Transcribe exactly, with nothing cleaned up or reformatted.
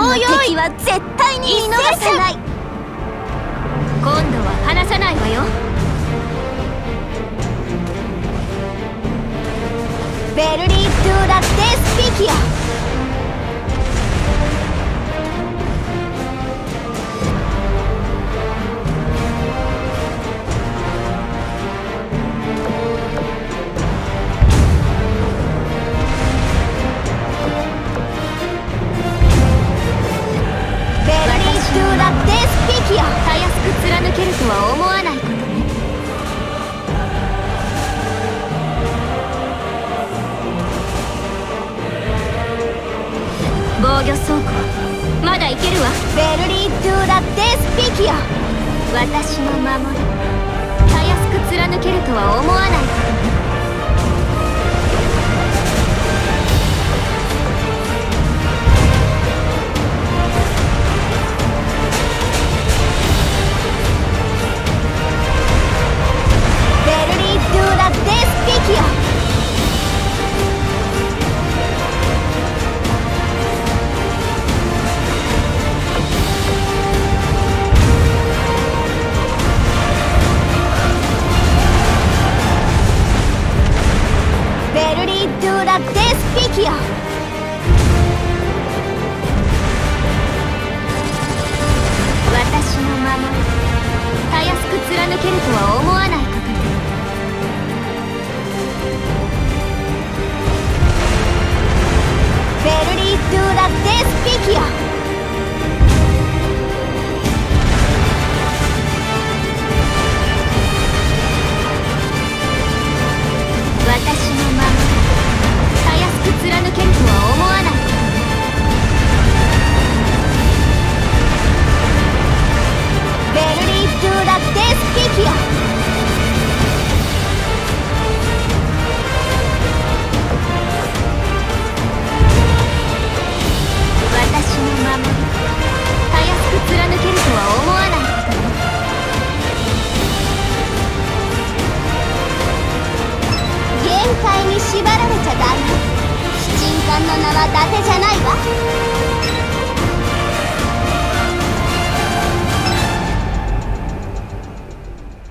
の敵は絶対に見逃さない。 今度は離さないわよ。 ベルリー・トゥ・ラ・デスピキア。 たやすく貫けるとは思わないことね。防御装甲まだいけるわ。 ベルリー・トゥ・ラ・デスピキア。 私の守りたやすく貫けるとは思わないことね。 デスピキア。 私の守りたやすく貫けるとは思わないことね。 ベルリー・トゥ・ラ・デスピキア。 私の守りたやすく貫けるとは思わないことね。 ベルリー・トゥ・ラ・デスピキア。 私の守りたやすく貫けるとは思わないことね。 限界に縛られちゃダメ。七神館の名は伊達じゃないわ。